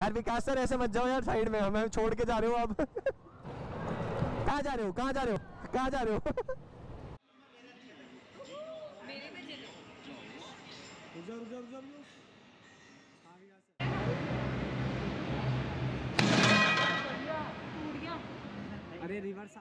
यार विकास सर ऐसे मत जाओ यार, साइड में हमें छोड़ के जा रहे हो आप। कहाँ जा रहे हो, कहाँ जा रहे हो, कहाँ जा रहे हो? अरे रिवर्स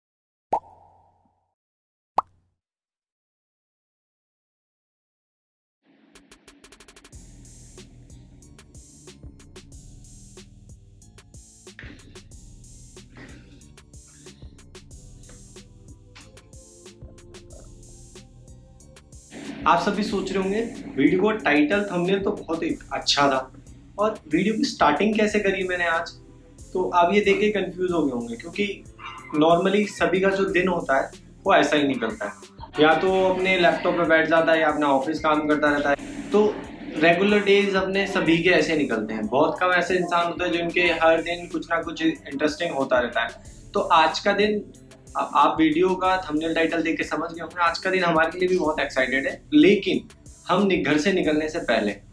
आप सभी सोच रहे होंगे वीडियो का टाइटल थंबनेल तो बहुत ही अच्छा था और वीडियो की स्टार्टिंग कैसे करी मैंने आज, तो आप ये देख के कंफ्यूज हो गए होंगे क्योंकि नॉर्मली सभी का जो दिन होता है वो ऐसा ही निकलता है, या तो अपने लैपटॉप पे बैठ जाता है या अपना ऑफिस काम करता रहता है। तो रेगुलर डेज अपने सभी के ऐसे निकलते हैं। बहुत कम ऐसे इंसान होते हैं जिनके हर दिन कुछ ना कुछ इंटरेस्टिंग होता रहता है। तो आज का दिन, आप वीडियो का थंबनेल टाइटल देख के समझ गए होंगे, आज का दिन हमारे लिए भी बहुत एक्साइटेड है। लेकिन हम घर से निकलने से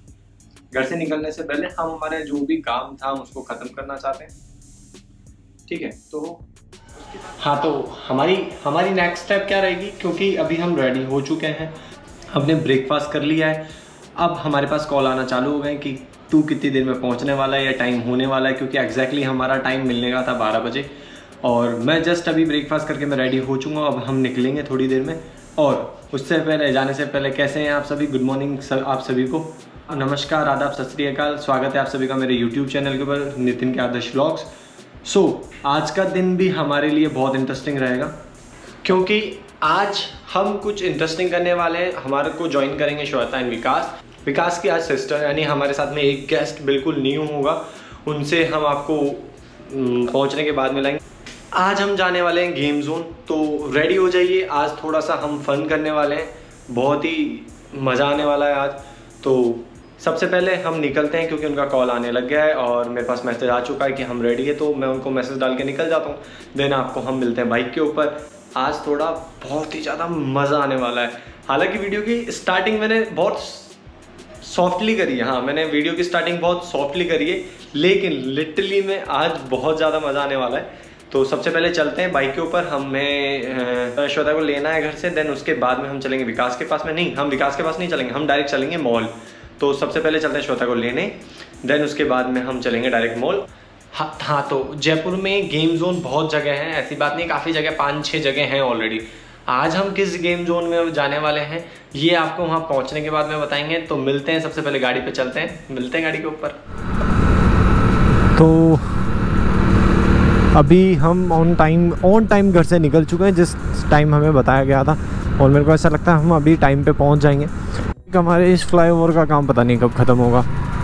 पहले हम हमारे जो भी काम था हम उसको खत्म करना चाहते हैं, ठीक है। तो हाँ, तो हमारी नेक्स्ट स्टेप क्या रहेगी, क्योंकि अभी हम रेडी हो चुके हैं, हमने ब्रेकफास्ट कर लिया है। अब हमारे पास कॉल आना चालू हो गए कि तू कितनी देर में पहुंचने वाला है या टाइम होने वाला है, क्योंकि एग्जैक्टली हमारा टाइम मिलने का था 12 बजे। और मैं जस्ट अभी ब्रेकफास्ट करके मैं रेडी हो चुका हूँ। अब हम निकलेंगे थोड़ी देर में। और उससे पहले, जाने से पहले, कैसे हैं आप सभी? गुड मॉर्निंग आप सभी को, नमस्कार, आदाब, सत श्री अकाल। स्वागत है आप सभी का मेरे यूट्यूब चैनल के ऊपर, नितिन के आदर्श व्लॉग्स। आज का दिन भी हमारे लिए बहुत इंटरेस्टिंग रहेगा, क्योंकि आज हम कुछ इंटरेस्टिंग करने वाले हैं। हमारे को ज्वाइन करेंगे श्वेता एंड विकास की आज सिस्टर, यानी हमारे साथ में एक गेस्ट बिल्कुल न्यू होगा, उनसे हम आपको पहुंचने के बाद मिलाएंगे। आज हम जाने वाले हैं गेम जोन, तो रेडी हो जाइए। आज थोड़ा सा हम फन करने वाले हैं, बहुत ही मज़ा आने वाला है आज। तो सबसे पहले हम निकलते हैं, क्योंकि उनका कॉल आने लग गया है और मेरे पास मैसेज आ चुका है कि हम रेडी है। तो मैं उनको मैसेज डाल के निकल जाता हूँ, देन आपको हम मिलते हैं बाइक के ऊपर। आज थोड़ा बहुत ही ज़्यादा मज़ा आने वाला है। हालांकि वीडियो की स्टार्टिंग मैंने बहुत सॉफ्टली करी है, हाँ मैंने वीडियो की स्टार्टिंग बहुत सॉफ्टली करी है, लेकिन लिटरली में आज बहुत ज़्यादा मज़ा आने वाला है। तो सबसे पहले चलते हैं बाइक के ऊपर। हमें श्वेता को लेना है घर से, देन उसके बाद में हम चलेंगे विकास के पास में। नहीं, हम विकास के पास नहीं चलेंगे, हम डायरेक्ट चलेंगे मॉल। तो सबसे पहले चलते हैं श्वेता को लेने, देन उसके बाद में हम चलेंगे डायरेक्ट मॉल। हाँ, तो जयपुर में गेम जोन बहुत जगह हैं, ऐसी बात नहीं, काफ़ी जगह, 5-6 जगह हैं ऑलरेडी। आज हम किस गेम जोन में जाने वाले हैं ये आपको वहाँ पहुँचने के बाद में बताएंगे। तो मिलते हैं, सबसे पहले गाड़ी पे चलते हैं, मिलते हैं गाड़ी के ऊपर। तो अभी हम ऑन टाइम घर से निकल चुके हैं, जिस टाइम हमें बताया गया था। और मेरे को ऐसा लगता है हम अभी टाइम पे पहुंच जाएंगे। हमारे इस फ्लाईओवर का काम पता नहीं कब ख़त्म होगा।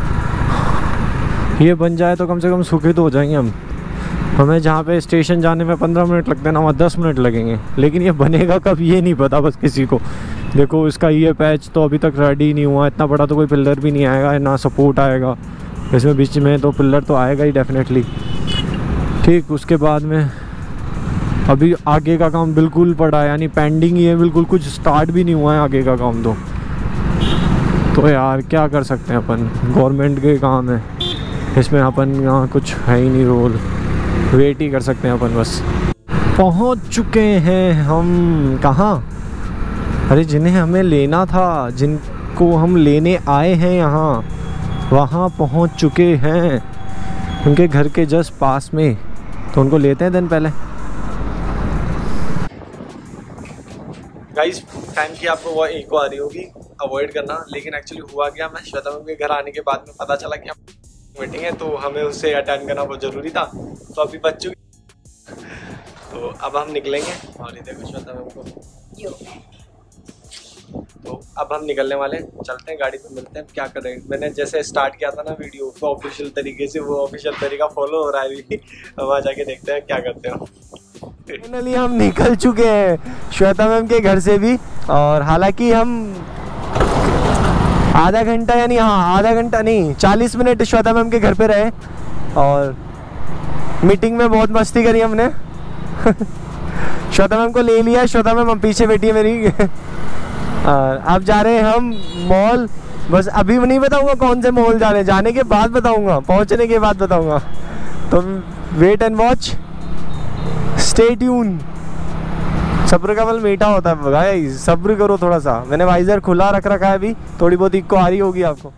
ये बन जाए तो कम से कम सुखी तो हो जाएंगे हम। हमें जहाँ पे स्टेशन जाने में 15 मिनट लगते हैं ना, वहाँ 10 मिनट लगेंगे। लेकिन ये बनेगा कब ये नहीं पता बस किसी को। देखो इसका ये पैच तो अभी तक रेडी नहीं हुआ, इतना बड़ा तो कोई पिलर भी नहीं आएगा, ना सपोर्ट आएगा इसमें बीच में, तो पिलर तो आएगा ही डेफिनेटली। ठीक, उसके बाद में अभी आगे का काम बिल्कुल पड़ा है, यानी पेंडिंग ही है बिल्कुल, कुछ स्टार्ट भी नहीं हुआ है आगे का काम। तो यार क्या कर सकते हैं अपन, गवर्नमेंट के काम है, इसमें अपन यहाँ कुछ है ही नहीं रोल, वेट ही कर सकते हैं अपन बस। पहुँच चुके हैं हम कहाँ? अरे जिन्हें हमें लेना था, जिनको हम लेने आए हैं यहाँ, वहाँ पहुँच चुके हैं, उनके घर के जस्ट पास में। तो उनको लेते हैं दिन पहले। गाइस, टाइम की आपको वो एक आ रही होगी, अवॉइड करना। लेकिन एक्चुअली हुआ क्या, मैं श्वेता मैम के घर आने के बाद में पता चला कि मीटिंग है, तो हमें उससे अटेंड करना बहुत ज़रूरी था। तो अभी बच चुकी, तो अब हम निकलेंगे। और ये देखो श्वेता मैम को, तो अब हम निकलने वाले हैं, चलते हैं गाड़ी पे, मिलते हैं। क्या कर रहे हैं, मैंने जैसे स्टार्ट किया था ना वीडियो को ऑफिशियल तरीके से, वो ऑफिशियल तरीका फॉलो हो रहा है अभी। वहाँ जाके देखते हैं क्या करते हो। फाइनली हम निकल चुके हैं श्वेता मैम के घर से भी। और हालांकि हम आधा घंटा, यानी हाँ आधा घंटा नहीं 40 मिनट श्वेता मैम के घर पे रहे और मीटिंग में बहुत मस्ती करी हमने। श्वेता मैम को ले लिया, श्वेता मैम पीछे बैठी है मेरी। और अब जा रहे हैं हम बस अभी नहीं बताऊंगा कौन से मॉल जाने के बाद बताऊंगा, पहुंचने के बाद बताऊंगा। तो wait and watch, stay tune. सब्र का फल मीठा होता है गाइस, सब्र करो थोड़ा सा। मैंने वाइजर खुला रख रखा है अभी, थोड़ी बहुत इको आ रही होगी आपको।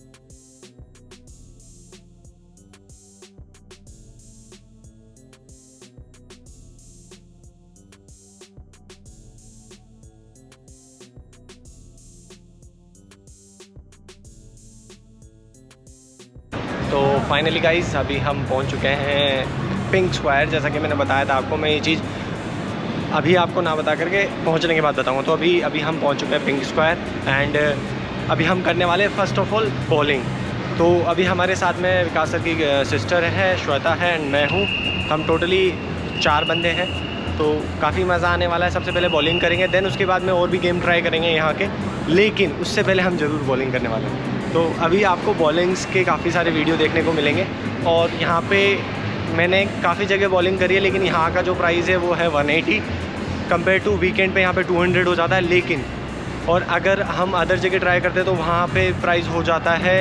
तो फाइनली गाइस अभी हम पहुंच चुके हैं पिंक स्क्वायर। जैसा कि मैंने बताया था आपको, मैं ये चीज़ अभी आपको ना बता करके पहुंचने के बाद बताऊंगा। तो अभी हम पहुंच चुके हैं पिंक स्क्वायर एंड अभी हम करने वाले हैं फर्स्ट ऑफ ऑल बॉलिंग। तो अभी हमारे साथ में विकास सर की सिस्टर है, श्वेता है एंड मैं हूँ। हम टोटली 4 बंदे हैं, तो काफ़ी मज़ा आने वाला है। सबसे पहले बॉलिंग करेंगे, देन उसके बाद में और भी गेम ट्राई करेंगे यहाँ के, लेकिन उससे पहले हम ज़रूर बॉलिंग करने वाले हैं। तो अभी आपको बॉलिंग्स के काफ़ी सारे वीडियो देखने को मिलेंगे। और यहाँ पे मैंने काफ़ी जगह बॉलिंग करी है, लेकिन यहाँ का जो प्राइस है वो है 180 कंपेयर टू वीकेंड पे यहाँ पे 200 हो जाता है। लेकिन और अगर हम अदर जगह ट्राई करते हैं तो वहाँ पे प्राइस हो जाता है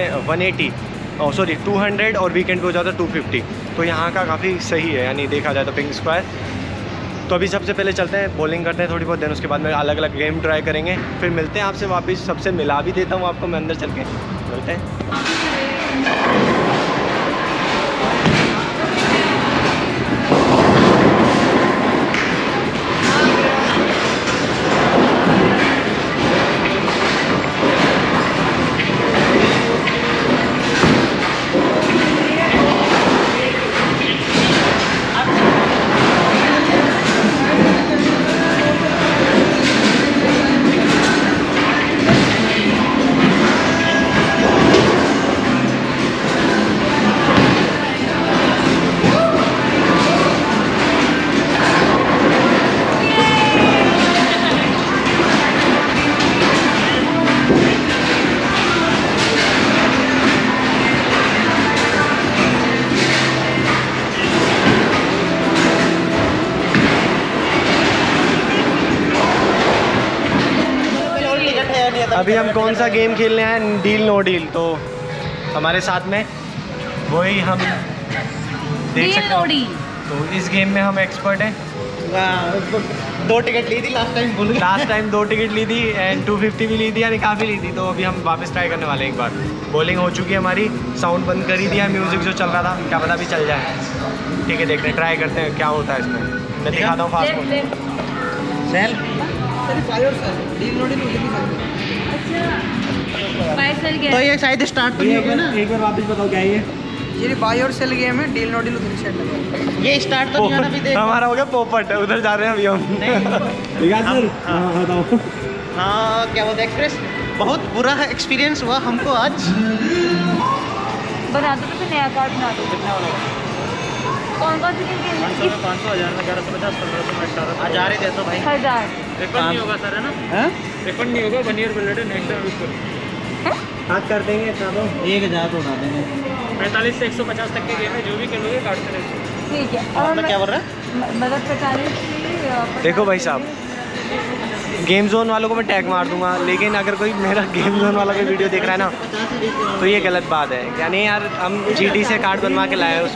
200 और वीकेंड पे हो जाता है 250। तो यहाँ का काफ़ी सही है, यानी देखा जाए तो पिंक स्क्वायर। तो अभी सबसे पहले चलते हैं, बॉलिंग करते हैं थोड़ी बहुत, देन उसके बाद में अलग अलग गेम ट्राई करेंगे, फिर मिलते हैं आपसे वापस। सबसे मिला भी देता हूँ आपको मैं, अंदर चल के मिलते हैं। अभी हम कौन सा गेम खेलने हैं, डील नो डील। तो हमारे साथ में वही हम देख सकते हैं। तो इस गेम में हम एक्सपर्ट हैं। 2 टिकट ली थी लास्ट टाइम 2 टिकट ली थी एंड 250 भी ली थी, यानी काफ़ी ली थी। तो अभी हम वापस ट्राई करने वाले हैं एक बार। बॉलिंग हो चुकी है हमारी, साउंड बंद कर ही दिया, म्यूज़िक जो चल रहा था क्या पता भी चल जाए। ठीक है, देखते हैं, ट्राई करते हैं क्या होता है इसमें। मैं दिखाता हूँ फास्ट मोड। तो ये शायद स्टार्ट तो नहीं होगा ना। एक बार वापस बताओ क्या है ये बाय और सेल गेम है, डील नो डील उधर सेट लगा। ये स्टार्ट तो नहीं होना भी देख। हमारा हो गया पोपट, उधर जा रहे हैं अभी हम। बताओ। हाँ क्या बोलते एक्सप्रेस, बहुत बुरा है एक्सपीरियंस हुआ हमको आज। बना दो तो नया कार्ड बना दो। कितना हो रहा है? कौन कौन सी गेम है? 500 1000 1150 1500 1800 ही दे दो भाई। 1000 रिफंड नहीं होगा सर, है ना? हैं? रिफंड नहीं होगा, 1 year valid next time use करो। हाँ कर देंगे इतना तो। 1000 तो उठा देंगे। 45 से 150 तक के गेम है, जो भी खेलोगे कार्ड से ले। ठीक है। और क्या बोल रहा है? मतलब 45 देखो भाई साहब, गेम जोन वालों को मैं टैग मार दूंगा, लेकिन अगर कोई मेरा गेम जोन वाला कोई वीडियो देख रहा है ना, तो ये गलत बात है। यानी यार हम GT से कार्ड बनवा के लाए,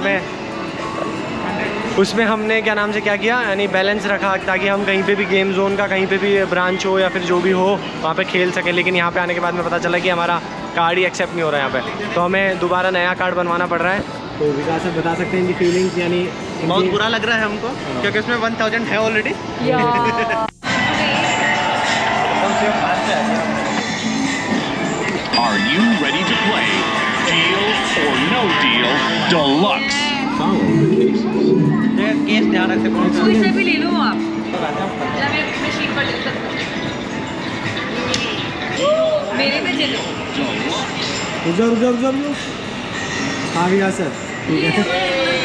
उसमें हमने क्या नाम से क्या किया, यानी बैलेंस रखा ताकि हम कहीं पे भी गेम जोन का कहीं पे भी ब्रांच हो या फिर जो भी हो वहाँ पे खेल सकें। लेकिन यहाँ पे आने के बाद में पता चला कि हमारा कार्ड ही एक्सेप्ट नहीं हो रहा है यहाँ पे, तो हमें दोबारा नया कार्ड बनवाना पड़ रहा है। तो विकास सर बता सकते हैं इनकी फीलिंग्स, यानी बहुत बुरा लग रहा है हमको क्योंकि उसमें 1000 है already. Are you ready to play Deal or No Deal Deluxe? Case ध्यान रखते कौन सा। से भी ले लो आप। मैं मशीन पर ले सकता हूँ। मेरे में चलो। रुक जाओ। हाँ विकास सर, ठीक है।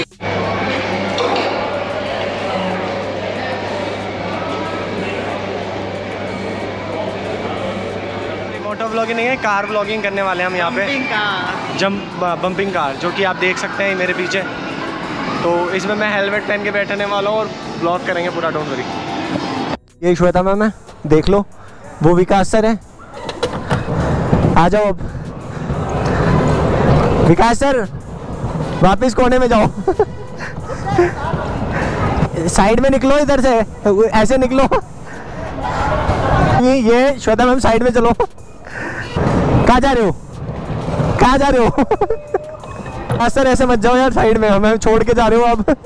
मोटो व्लॉगिंग नहीं है, कार व्लॉगिंग करने वाले हैं हम यहाँ पे। बम्पिंग कार, जो कि आप देख सकते हैं मेरे पीछे। तो इसमें मैं हेलमेट पहन के बैठने वाला हूँ और ब्लॉग करेंगे पूरा, डोंट वरी। ये श्वेता मैम है, देख लो, वो विकास सर है। आ जाओ अब। विकास सर वापस कोने में जाओ। साइड में निकलो, इधर से ऐसे निकलो। ये श्वेता मैम साइड में चलो। कहाँ जा रहे हो, कहाँ जा रहे हो? सर ऐसे मत जाओ यार, साइड में हमें छोड़ के जा रहे हो अब।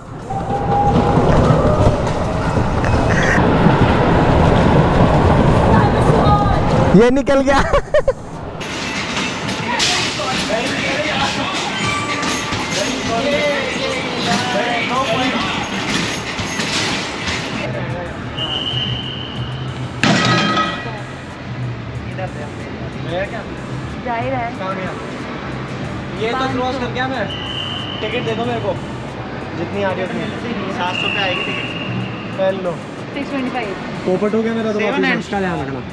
ये निकल गया। जाहिर है ये तो क्रॉस कर गया मैं। टिकट दे दो मेरे को, जितनी आ रही है उतनी। 700 पे आएगी टिकट। पहन लो। 625। पोपट हो गया मेरा तो, 7 and उसका ध्यान रखना।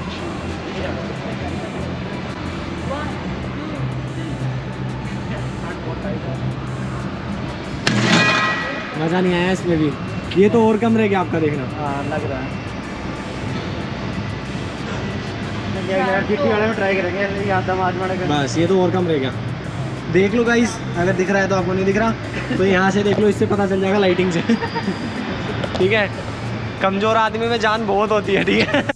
मज़ा नहीं आया इसमें भी। ये तो और कम रह गया आपका, देखना। हाँ लग रहा है। गिट्टी वाले में ट्राई करेंगे, यहाँ दम आजमाने का। बस ये तो और कम रह गया। देख लो गाइस, अगर दिख रहा है तो आपको नहीं दिख रहा तो यहाँ से देख लो, इससे पता चल जाएगा लाइटिंग से। ठीक है, कमजोर आदमी में जान बहुत होती है। ठीक है।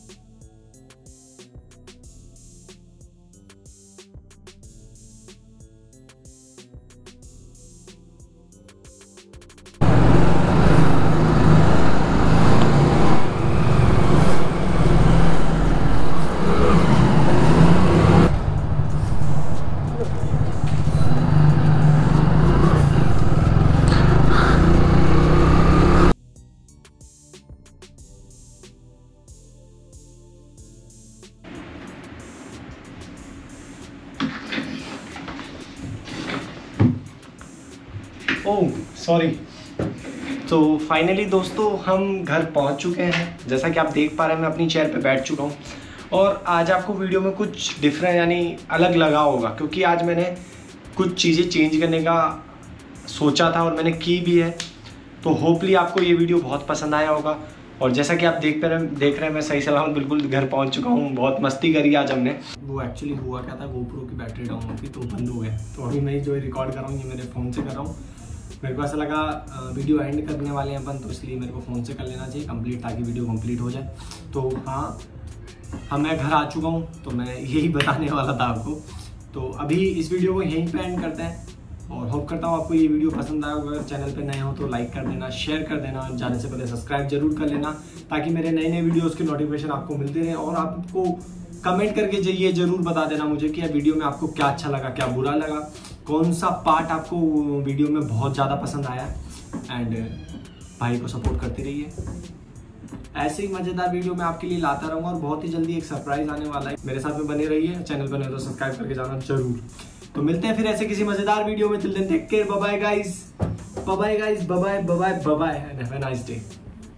Oh sorry. तो फाइनली दोस्तों हम घर पहुंच चुके हैं। जैसा कि आप देख पा रहे हैं, मैं अपनी चेयर पे बैठ चुका हूं और आज आपको वीडियो में कुछ डिफरेंट यानी अलग लगा होगा, क्योंकि आज मैंने कुछ चीज़ें चेंज करने का सोचा था और मैंने की भी है। तो होपली आपको ये वीडियो बहुत पसंद आया होगा। और जैसा कि आप देख रहे हैं मैं सही सलामत बिल्कुल घर पहुंच चुका हूं। बहुत मस्ती करी आज हमने। वो एक्चुअली हुआ क्या था, GoPro की बैटरी डाउन होती तो बंद हो गया। तो अभी मैं जो रिकॉर्ड कर रहा हूँ ये मेरे फ़ोन से कर रहा हूँ। मेरे को ऐसा लगा वीडियो एंड करने वाले हैं अपन, तो इसलिए मेरे को फ़ोन से कर लेना चाहिए कंप्लीट, ताकि वीडियो कंप्लीट हो जाए। तो हाँ मैं घर आ चुका हूँ, तो मैं यही बताने वाला था आपको। तो अभी इस वीडियो को यहीं पे एंड करते हैं और होप करता हूँ आपको ये वीडियो पसंद आया होगा। अगर चैनल पे नए हो तो लाइक कर देना, शेयर कर देना, जाने से पहले सब्सक्राइब जरूर कर लेना, ताकि मेरे नए नए वीडियोज़ के नोटिफिकेशन आपको मिलते रहे। और आपको कमेंट करके ये जरूर बता देना मुझे कि वीडियो में आपको क्या अच्छा लगा, क्या बुरा लगा, कौन सा पार्ट आपको वीडियो में बहुत ज़्यादा पसंद आया। एंड भाई को सपोर्ट करते रहिए, ऐसे ही मज़ेदार वीडियो मैं आपके लिए लाता रहूँगा। और बहुत ही जल्दी एक सरप्राइज आने वाला है, मेरे साथ में बने रहिए। चैनल पर नहीं तो सब्सक्राइब करके जाना जरूर। तो मिलते हैं फिर ऐसे किसी मज़ेदार वीडियो में। Till then take care, bye bye guys, bye bye guys, bye bye bye bye bye and have a nice day.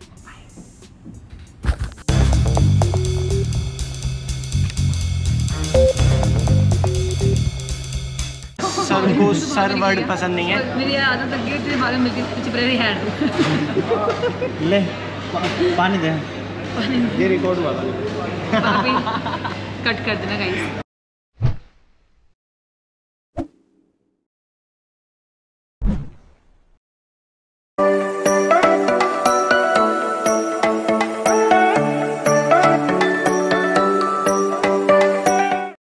Sir को सर वर्ड पसंद नहीं है। मेरी आदत लग गई दिमाग में मिलती चिपरेरी हैंड। ले पानी दे। ये रिकॉर्ड वाला कट कर देना गाइस।